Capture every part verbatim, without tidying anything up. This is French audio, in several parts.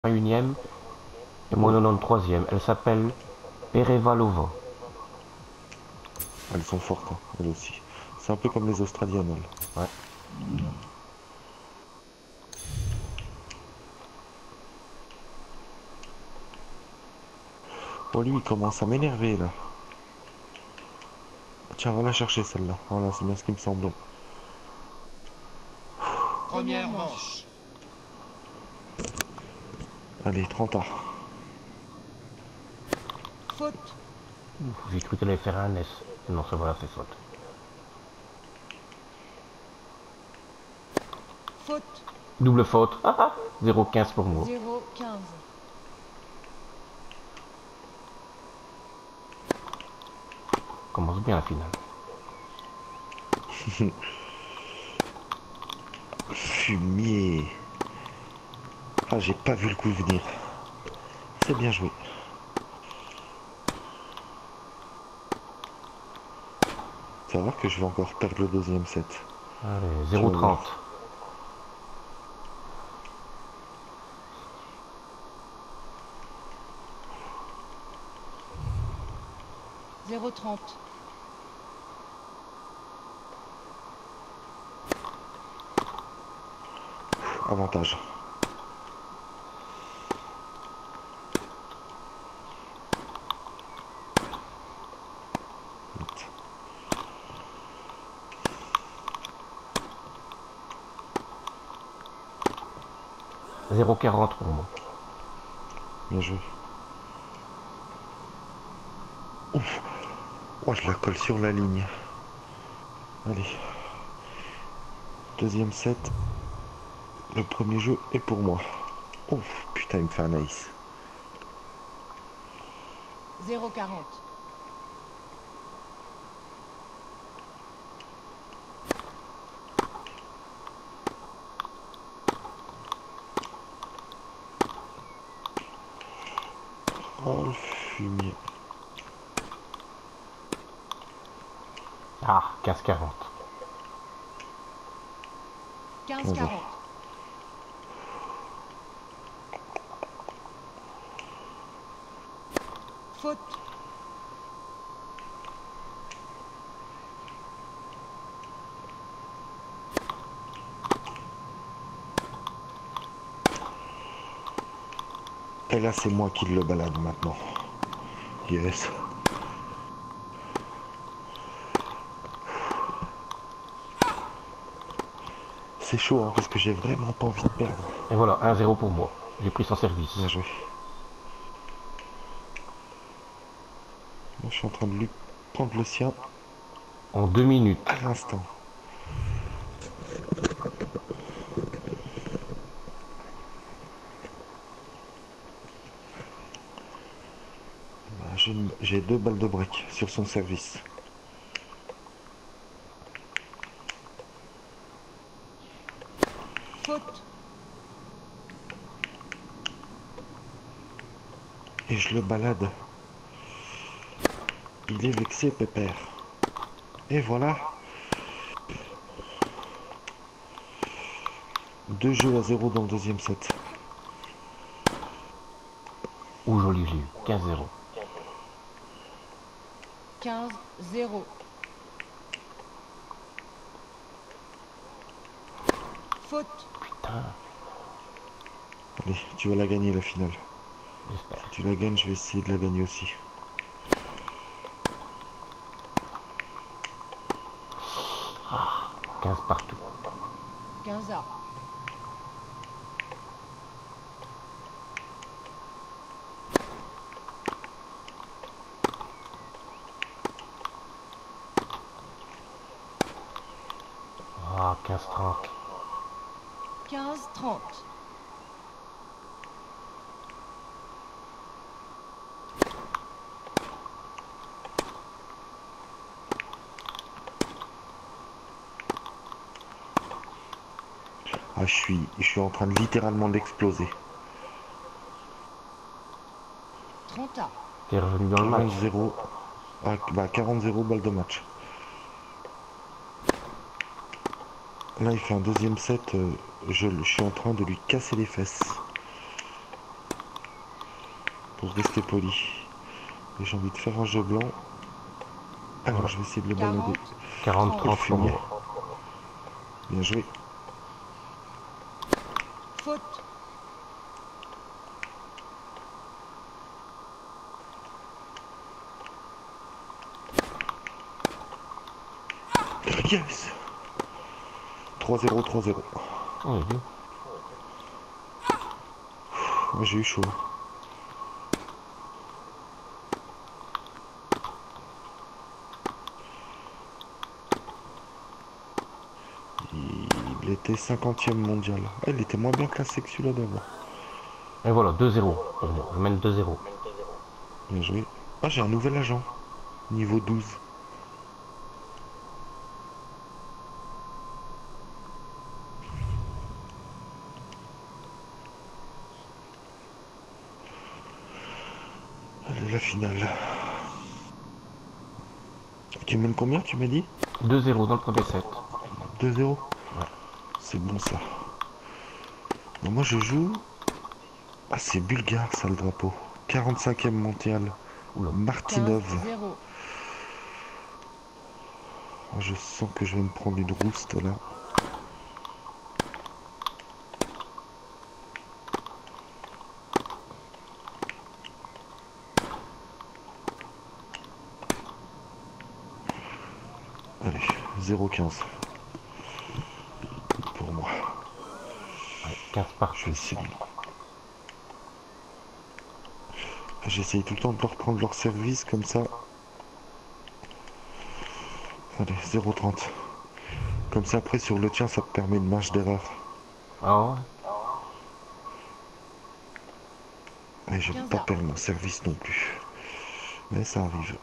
unième et moi quatre-vingt-treizième. Elle s'appelle Perevalova. Elles sont fortes, hein, elles aussi. C'est un peu comme les Australiennes, elles. Ouais. Oh, lui, il commence à m'énerver, là. Tiens, on va la chercher, celle-là. Voilà, c'est bien ce qui me semblait. Première manche. Allez, trente A. Faute. J'ai cru qu'elle allait faire un S. Non, ça voilà, c'est faute. Faute. Double faute. Ah ah, zéro quinze pour moi. zéro quinze. Commence bien la finale. Fumier. Ah, j'ai pas vu le coup venir. C'est bien joué. Ça va que je vais encore perdre le deuxième set. Allez, Tu zéro vas voir. trente. zéro trente. Avantage. Vite. zéro quarante pour moi. Bien joué. Ouf. Oh, je la colle sur la ligne. Allez. Deuxième set. Le premier jeu est pour moi. Ouf, putain, il me fait un ace. zéro quarante. Oh, le fumier. Ah, quinze quarante. quinze quarante. Faute. Et là, c'est moi qui le balade maintenant. Yes. C'est chaud, hein, parce que j'ai vraiment pas envie de perdre. Et voilà, un zéro pour moi. J'ai pris son service. Bien joué. Moi, je suis en train de lui prendre le sien En deux minutes. à l'instant. Bah, j'ai une- j'ai deux balles de break sur son service. Faute. Et je le balade. Il est vexé, Pépère. Et voilà. Deux jeux à zéro dans le deuxième set. Ouh, joli, j'ai eu. quinze zéro. quinze zéro. Faute. Putain, Allez, tu vas la gagner la finale. j'espère. Si tu la gagnes, je vais essayer de la gagner aussi. quinze partout. quinze A. Ah, quinze trente. quinze trente. Ah, je suis, je suis en train de littéralement d'exploser. trente A. T'es revenu dans le match. quarante zéro. Ah, bah, quarante zéro balle de match. Là, il fait un deuxième set. euh, je, je suis en train de lui casser les fesses. pour rester poli. Et j'ai envie de faire un jeu blanc. Alors je vais essayer de le balader. quarante quarante, trente pour fumier. moi. Bien joué. Faute. Yes. trois zéro, trois zéro. Oh, il est bien. Moi j'ai eu chaud. Il était cinquantième mondial. Ah, il était moins bien classé que celui-là d'avant. Et voilà, deux zéro pour moi. Je mène deux zéro. Bien joué. Ah, j'ai un nouvel agent. Niveau douze. Allez, la finale. Tu mènes combien, tu m'as dit? deux zéro dans le premier set. deux zéro. Ouais. C'est bon ça. Bon, moi je joue. Ah, c'est bulgare ça le drapeau. quarante-cinquième mondial. Oula. Martinov. quinze zéro. Ah, je sens que je vais me prendre une rouste là. Allez, zéro quinze. Pour moi. Ouais, quinze Je partout. vais essayer. J'essaye tout le temps de leur prendre leur service comme ça. Allez, zéro trente. Comme ça après sur le tien ça te permet une marge d'erreur. Ah ouais. Et je ne veux quinze pas A. perdre mon service non plus. Mais ça arrive.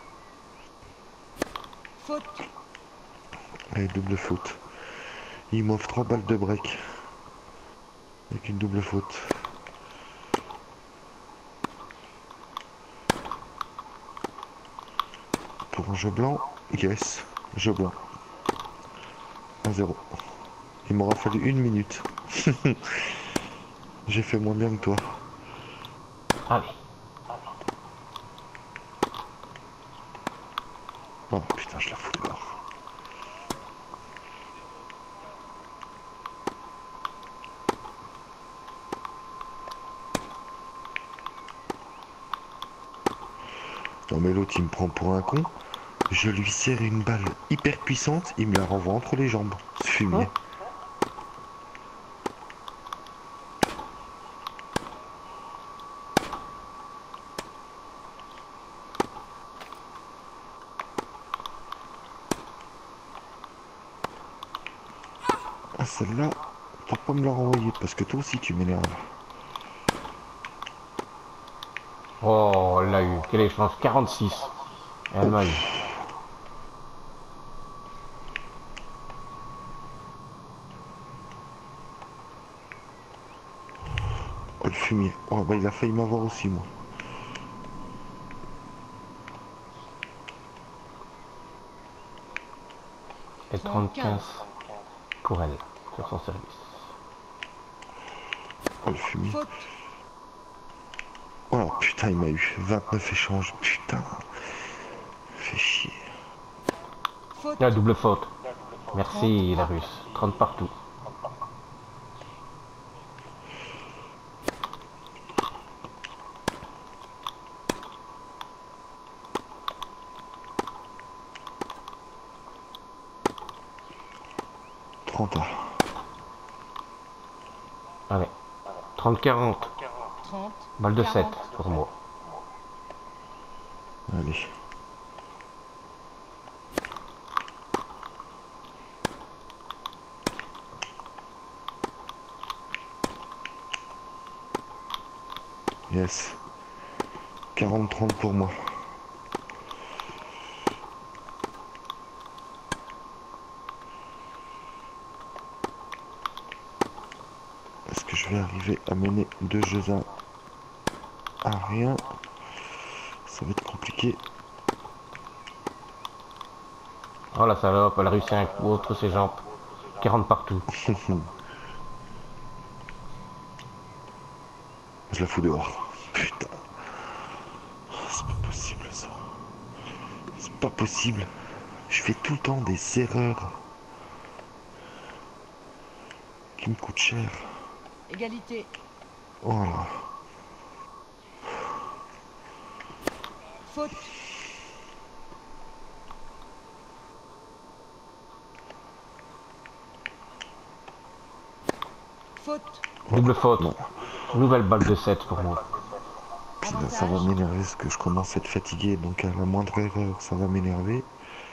Faute. Allez, double faute. Il m'offre trois balles de break. Avec une double faute. Pour un jeu blanc, yes, jeu blanc. un zéro. Il m'aura fallu une minute. J'ai fait moins bien que toi. Allez. Oh putain, je la fous dehors. Non mais l'autre il me prend pour un con. Je lui serre une balle hyper puissante, il me la renvoie entre les jambes. Ce fumier. Oh. Ah celle-là, faut pas me la renvoyer parce que toi aussi tu m'énerves. Oh, elle l'a eu. Quel échange, quarante-six. Et elle m'a eu. Oh le fumier. Oh bah il a failli m'avoir aussi moi. Et trente-quinze pour elle, sur son service. Oh le fumier. Faute. Oh putain il m'a eu. vingt-neuf échanges. Putain. Fait chier. Faute. La double faute. Merci la russe. trente partout. trente A. Allez. trente quarante. trente. Balle de sept quarante. pour moi. Allez. Yes. quarante trente pour moi. Est-ce que je vais arriver à mener deux jeux à, à rien? Ça va être compliqué. Oh la salope, elle a réussi un coup entre ses jambes. quarante partout. Je la fous dehors. Putain. pas possible. Je fais tout le temps des erreurs qui me coûtent cher. Égalité. Voilà. Faute. Faute. Double faute. Non. Nouvelle balle de sept pour moi. Putain, ça va Avantage. m'énerver parce que je commence à être fatigué. Donc à la moindre erreur, ça va m'énerver.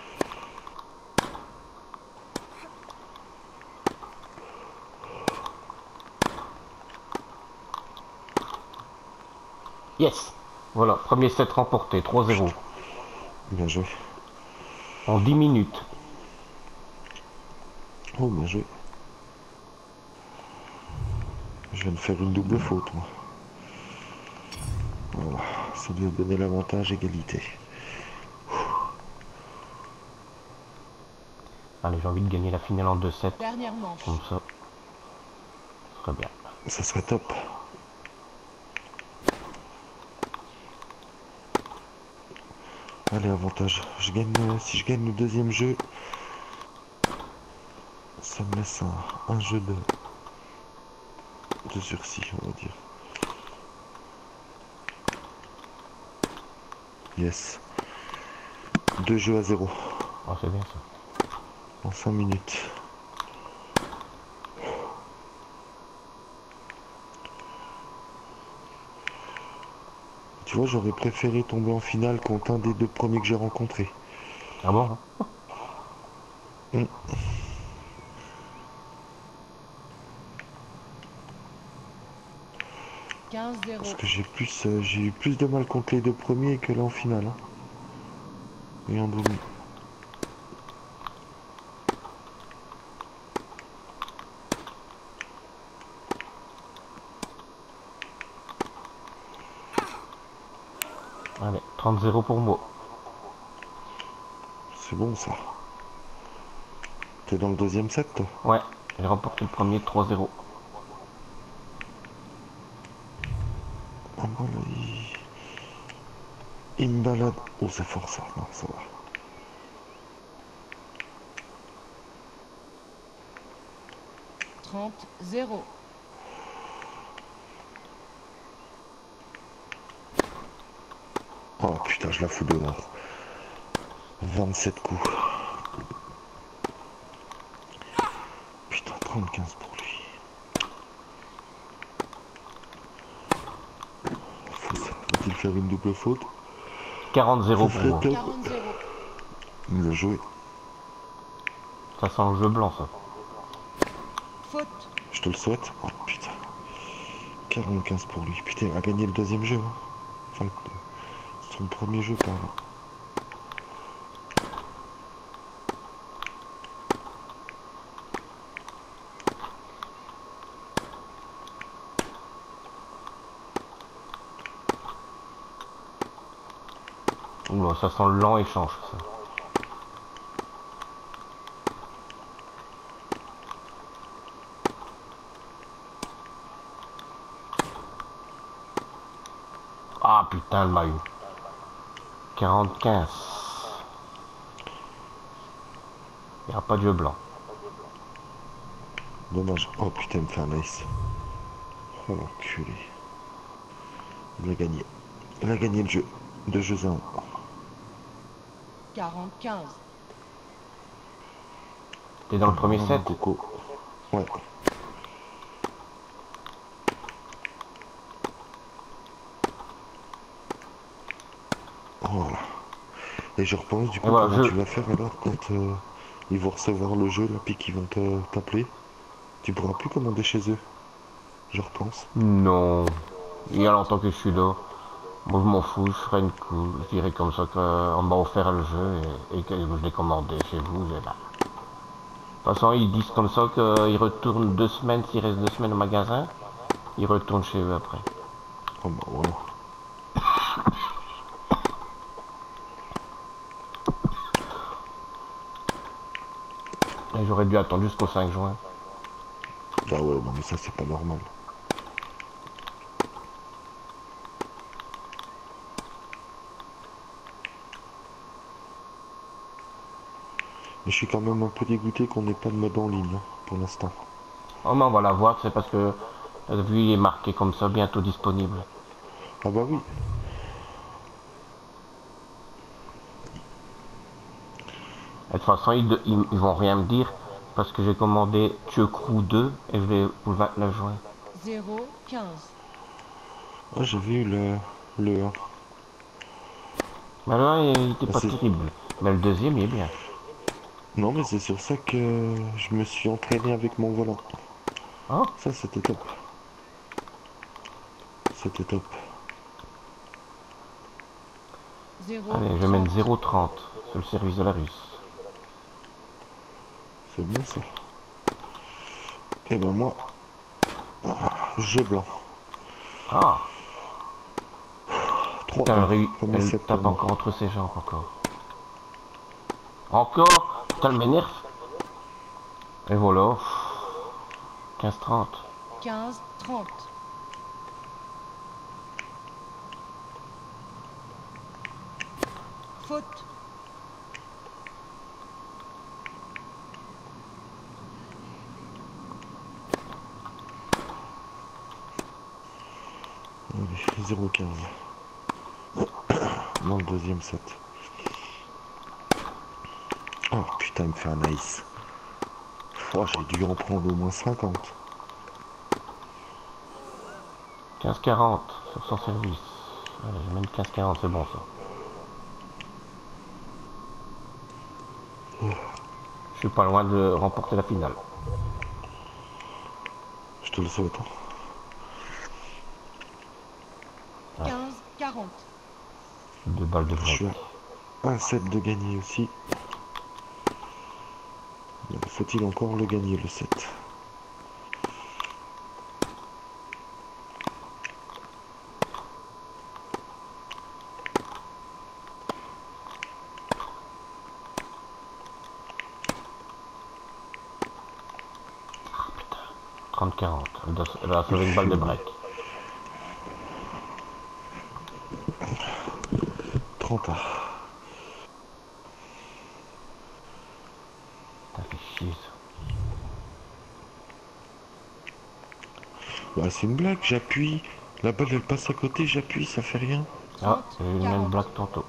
Yes. Voilà, premier set remporté, trois zéro. Bien joué. En dix minutes. Oh, bien joué. Je viens de faire une double faute, moi. Voilà, ça lui a donné l'avantage égalité. Allez, j'ai envie de gagner la finale en deux sept. Dernière manche. Comme ça. Ce serait bien. Ça serait top. Allez, avantage. Je gagne, euh, si je gagne le deuxième jeu, ça me laisse un, un jeu de, de sursis, on va dire. Yes. Deux jeux à zéro Oh, c'est bien ça. en cinq minutes. Tu vois, j'aurais préféré tomber en finale contre un des deux premiers que j'ai rencontrés. Ah bon hein? Mm. quinze zéro. Parce que j'ai plus, euh, j'ai eu plus de mal contre les deux premiers que là en finale. Hein. Et en demi. Allez, trente zéro pour moi. C'est bon ça. T'es dans le deuxième set, toi? Ouais, j'ai remporté le premier trois zéro. Ah, voilà, il... il me balade. Oh, c'est fort ça. Non, ça va. trente zéro. Oh putain, je la fous dehors. vingt-sept coups. Putain, trente-quinze pour lui. Faut ça. Va-t-il faire une double faute? quarante zéro Ça pour serait moi. top. quarante zéro. Il nous a joué. Ça sent le jeu blanc, ça. Faute. Je te le souhaite. Oh putain. quarante-quinze pour lui. Putain, il a gagné le deuxième jeu. Hein. Enfin, le... son premier jeu, pardon. Oula, ça sent le lent échange, ça. Ah putain, elle m'a eu. quarante-quinze. Il n'y a pas de jeu blanc. Dommage. Oh putain, il me fait un ace. Oh l'enculé. Il a gagné. Il a gagné le jeu. Deux jeux à un. quarante quinze. T'es dans le premier Oh, set? Coco. Ouais. Voilà. Et je repense du coup Et voilà, comment je- tu vas faire alors quand euh, ils vont recevoir le jeu là puis qu'ils vont te- t'appeler. Tu pourras plus commander chez eux. Je repense. Non. Il y a longtemps que je suis là. Moi, je m'en fous, je ferai une coup. Je dirais comme ça qu'on m'a offert le jeu et, et que je l'ai commandé chez vous. Et là. De toute façon, ils disent comme ça qu'ils retournent deux semaines, s'ils restent deux semaines au magasin. Ils retournent chez eux après. Oh bah voilà. Et j'aurais dû attendre jusqu'au cinq juin. Ah ouais, non mais ça c'est pas normal. Je suis quand même un peu dégoûté qu'on n'ait pas de mode en ligne, hein, pour l'instant. Oh mais on va la voir, c'est parce que euh, vu il est marqué comme ça, bientôt disponible. Ah bah oui. Et de toute façon, ils, ils, ils vont rien me dire parce que j'ai commandé Tue Crew deux et je vais pour le vingt-neuf juin. zéro quinze. Ah, j'avais eu le, le un. Mais là, il était Ah, pas c'est- terrible. Mais le deuxième, il est bien. non, mais c'est sur ça que je me suis entraîné avec mon volant. Oh, Ça, c'était top. C'était top. zéro allez, je vais mettre trente. zéro trente sur le service de la Russe. C'est bien ça. Et ben moi, jeu blanc. Ah, trois putain, un. elle, ré- Premier elle set pour tape moi. encore entre ses jambes encore. Encore. Putain, elle m'énerve. Et voilà. quinze trente. quinze trente. Faute. Allez, zéro quinze. Dans le deuxième set. Oh putain, il me fait un ice. Oh, j'ai dû en prendre au moins cinquante. quinze quarante sur son service. Allez, je mets quinze quarante, c'est bon ça. Je suis pas loin de remporter la finale. Je te le souhaite. Hein. Ouais, quinze quarante. deux balles de Je break. suis à un set de gagner aussi. Faut-il encore le gagner, le set? trente quarante. Elle, doit- elle a Il sauvé une balle de fume. break. trente A. T'as fait chier ça. Bah, c'est une blague, j'appuie. La balle, elle passe à côté, j'appuie, ça fait rien. Ah, trente j'ai eu une même quarante. blague tantôt.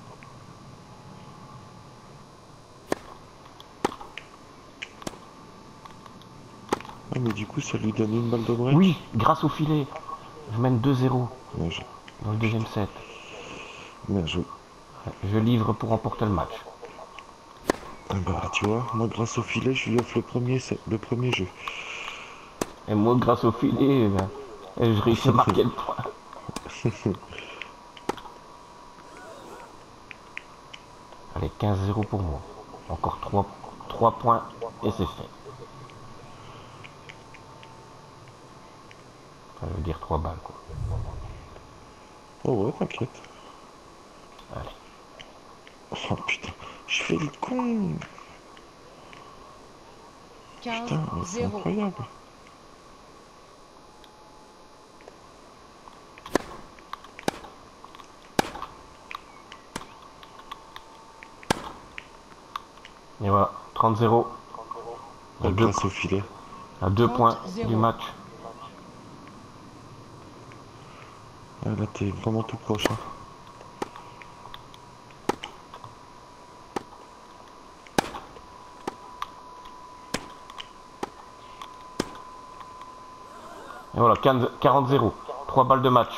Ah, mais du coup, ça lui donne une balle de break. Oui, grâce au filet. Je mène deux zéro Bien joué. dans le deuxième set. Bien joué. Je livre pour remporter le match. Ah bah, tu vois, moi, grâce au filet, je lui offre le premier, set- le premier jeu. Et moi, grâce au filet, eh ben, je réussis à marquer le point. Allez, quinze zéro pour moi. Encore trois, trois points et c'est fait. Enfin, je veux dire trois balles, quoi. Oh ouais, t'inquiète. Allez. Oh putain, je fais le con. quinze Putain, mais c'est zéro. incroyable. Et voilà, trente zéro. À Oh, deux, grâce au filet. à deux trente points zéro. du match. Ah, là, t'es vraiment tout proche. Hein. Et voilà, quarante zéro. trois balles de match.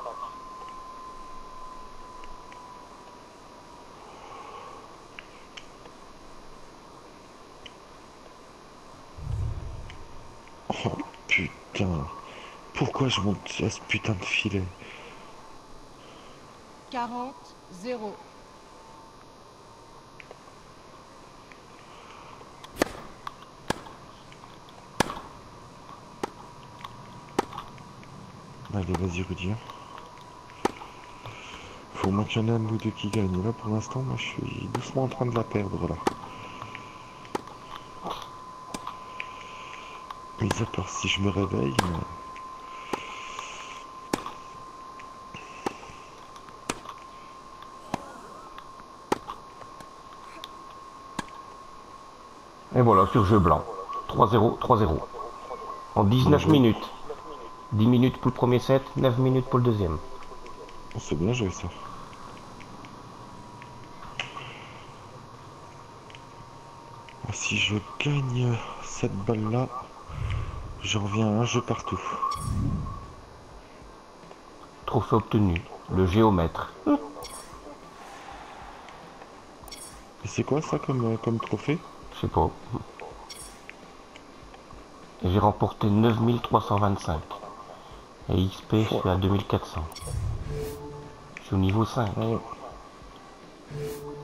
Oh putain. Pourquoi je monte à ce putain de filet? quarante zéro. Allez, vas-y, Rudy. Hein. Faut au moins qu'il y en ait un de nous deux qui gagne. Là, pour l'instant, moi, je suis doucement en train de la perdre, là. Mais à part si je me réveille, mais... Et voilà, sur jeu blanc. trois zéro, trois zéro. En dix-neuf Bien joué. minutes. dix minutes pour le premier set, neuf minutes pour le deuxième. Oh, c'est bien joué ça. Ah, si je gagne cette balle-là, je reviens à un jeu partout. Trophée obtenu. Le géomètre. Et c'est quoi ça comme, euh, comme trophée? Je sais pas. Et j'ai remporté neuf mille trois cent vingt-cinq. Et X P, je suis à deux mille quatre cents. Je suis au niveau cinq. Ah ouais.